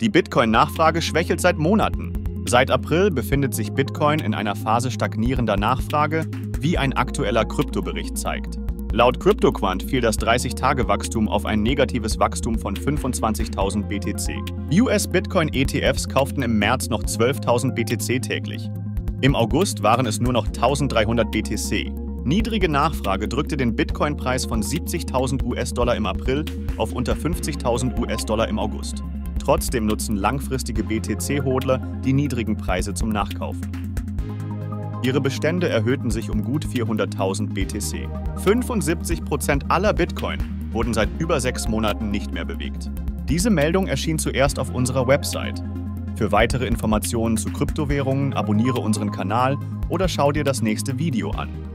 Die Bitcoin-Nachfrage schwächelt seit Monaten. Seit April befindet sich Bitcoin in einer Phase stagnierender Nachfrage, wie ein aktueller Kryptobericht zeigt. Laut CryptoQuant fiel das 30-Tage-Wachstum auf ein negatives Wachstum von 25.000 BTC. US-Bitcoin-ETFs kauften im März noch 12.000 BTC täglich. Im August waren es nur noch 1.300 BTC. Niedrige Nachfrage drückte den Bitcoin-Preis von 70.000 US-Dollar im April auf unter 50.000 US-Dollar im August. Trotzdem nutzen langfristige BTC-Hodler die niedrigen Preise zum Nachkaufen. Ihre Bestände erhöhten sich um gut 400.000 BTC. 75% aller Bitcoin wurden seit über 6 Monaten nicht mehr bewegt. Diese Meldung erschien zuerst auf unserer Website. Für weitere Informationen zu Kryptowährungen abonniere unseren Kanal oder schau dir das nächste Video an.